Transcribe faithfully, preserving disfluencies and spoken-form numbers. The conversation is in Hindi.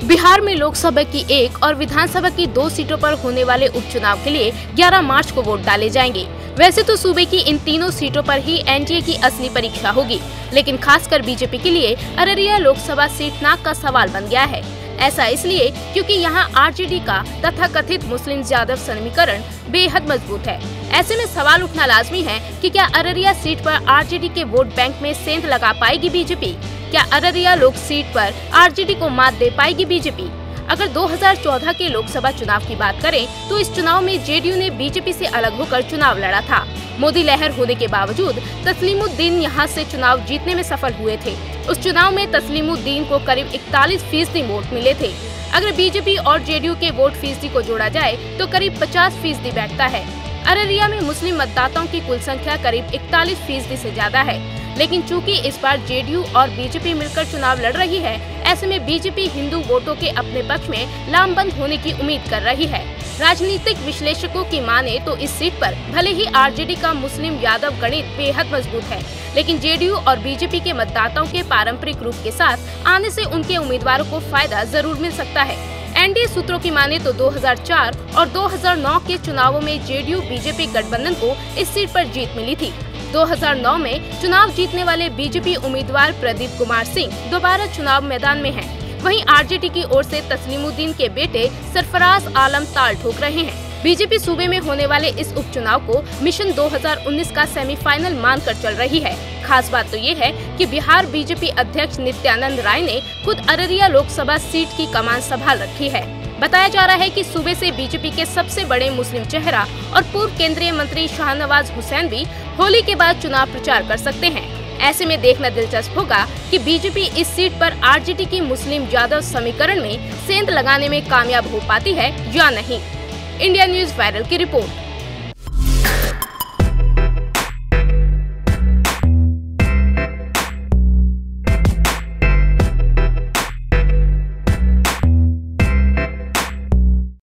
बिहार में लोकसभा की एक और विधानसभा की दो सीटों पर होने वाले उपचुनाव के लिए ग्यारह मार्च को वोट डाले जाएंगे। वैसे तो सूबे की इन तीनों सीटों पर ही एनडीए की असली परीक्षा होगी, लेकिन खासकर बीजेपी के लिए अररिया लोकसभा सीट नाक का सवाल बन गया है। ऐसा इसलिए क्योंकि यहाँ आरजेडी का तथा कथित मुस्लिम यादव समीकरण बेहद मजबूत है। ऐसे में सवाल उठना लाजमी है कि क्या अररिया सीट पर आरजेडी के वोट बैंक में सेंध लगा पाएगी बीजेपी? क्या अररिया लोक सीट पर आरजेडी को मात दे पाएगी बीजेपी? अगर दो हज़ार चौदह के लोकसभा चुनाव की बात करें तो इस चुनाव में जेडीयू ने बीजेपी से अलग होकर चुनाव लड़ा था। मोदी लहर होने के बावजूद तस्लीमुद्दीन यहां से चुनाव जीतने में सफल हुए थे। उस चुनाव में तस्लीमुद्दीन को करीब इकतालीस फीसदी वोट मिले थे। अगर बीजेपी और जेडीयू के वोट फीसदी को जोड़ा जाए तो करीब पचास फीसदी बैठता है। अररिया में मुस्लिम मतदाताओं की कुल संख्या करीब इकतालीस फीसदी से ज्यादा है, लेकिन चूंकि इस बार जेडीयू और बीजेपी मिलकर चुनाव लड़ रही है, ऐसे में बीजेपी हिंदू वोटों के अपने पक्ष में लामबंद होने की उम्मीद कर रही है। राजनीतिक विश्लेषकों की माने तो इस सीट पर भले ही आरजेडी का मुस्लिम यादव गणित बेहद मजबूत है, लेकिन जेडीयू और बीजेपी के मतदाताओं के पारंपरिक रूप के साथ आने से उनके उम्मीदवारों को फायदा जरूर मिल सकता है। एनडीए सूत्रों की माने तो दो हज़ार चार और दो हज़ार नौ के चुनावों में जेडीयू बीजेपी गठबंधन को इस सीट पर जीत मिली थी। दो हज़ार नौ में चुनाव जीतने वाले बीजेपी उम्मीदवार प्रदीप कुमार सिंह दोबारा चुनाव मैदान में हैं। वहीं आरजेडी की ओर से तस्लीमुद्दीन के बेटे सरफराज आलम ताल ठोक रहे हैं। बीजेपी सूबे में होने वाले इस उपचुनाव को मिशन दो हज़ार उन्नीस का सेमीफाइनल मानकर चल रही है। खास बात तो ये है कि बिहार बीजेपी अध्यक्ष नित्यानंद राय ने खुद अररिया लोकसभा सीट की कमान संभाल रखी है। बताया जा रहा है कि सूबे से बीजेपी के सबसे बड़े मुस्लिम चेहरा और पूर्व केंद्रीय मंत्री शाहनवाज हुसैन भी होली के बाद चुनाव प्रचार कर सकते हैं। ऐसे में देखना दिलचस्प होगा कि बीजेपी इस सीट पर आरजेडी की मुस्लिम यादव समीकरण में सेंध लगाने में कामयाब हो पाती है या नहीं। इंडिया न्यूज वायरल की रिपोर्ट।